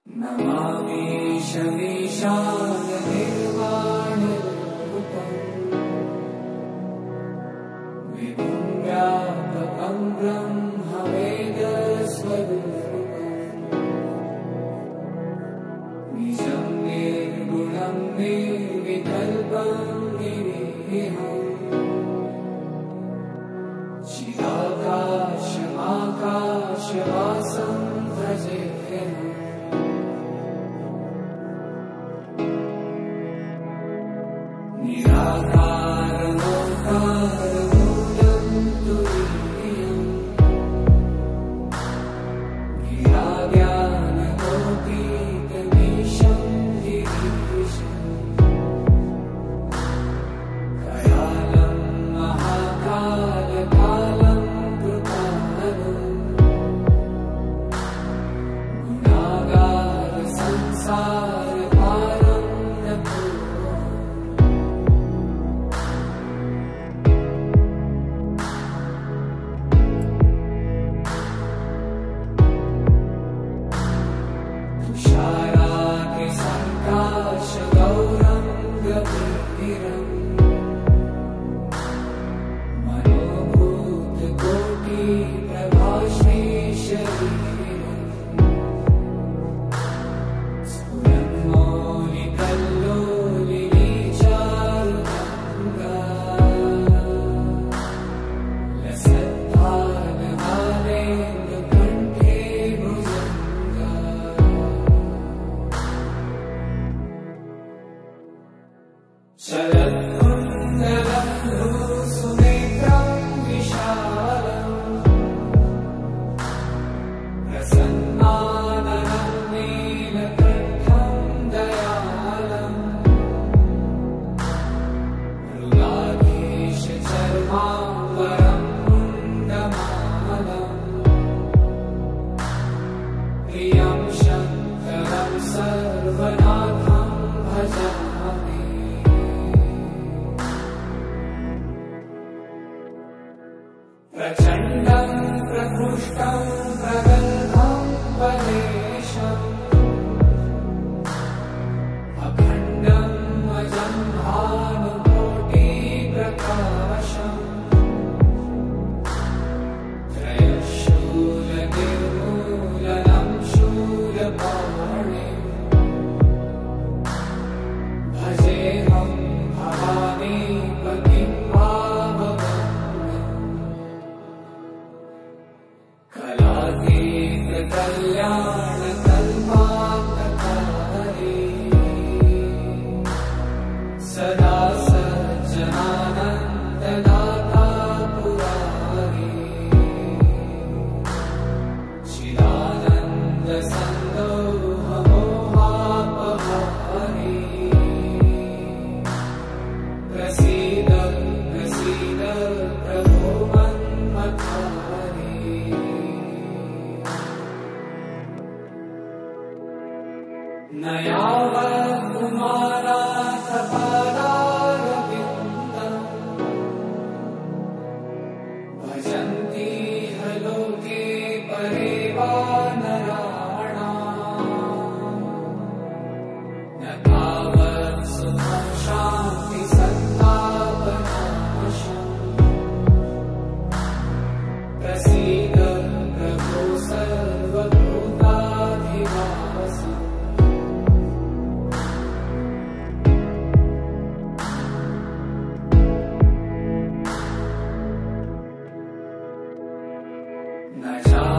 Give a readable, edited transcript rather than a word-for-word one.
नमामि शमीशान निर्वाणरूपम् विभुं व्यापकं ब्रह्मवेदस्वरूपम् निजं निर्गुणं निर्विकल्पं निरीहम् चिदाकाशमाकाशवासं भजेऽहम् निराकारमोकारमूलं तुरीयम् गिराव्यानगोपीतमीशं गिरीशम् कयालं महाकालकालं कृपालम् गुणागारसंसारपारं नतोऽहम् तुषाराग्नि सङ्काशगौरं गभीरम् मनोभूतकोटिप्रभास्मे शरीरम् स्फुरन्मौलिकल्लोलिनी चारुगङ्गा लसत्तालहारेन्दुकण्ठे भुजङ्गा शरत्कुण्डलं सुनेत्रं विशालम् प्रसन्नाननं नीलकण्ठं दयालम् मृगाधीशचर्माम्बरं मुण्डमालम् प्रियं शङ्करं सर्वनाथं भजामि प्रचण्डं प्रकृष्टं प्रगल्भं वनेशम् अखण्डं अजं भानुकोटिप्रकाशम् त्रयशूलनिर्मूलनं शूलपाणिम् भजेऽहं भवानीपतिं भावगम्यम् कलातीतकल्याणकल्पान्तकारी सदा सज्जनानन्ददाता पुरारी चिदानन्दसन्दोहमोहापहारी प्रसीद प्रसीद प्रभो मन्मथारी न यावत् कुमाराथपादारविन्दम् भजन्ति ह लोके परे वा नराणाम् न तावत् सुखं शान्ति सन्तापनाशम् प्रसीद प्रभो सर्वभूताधिवासम् न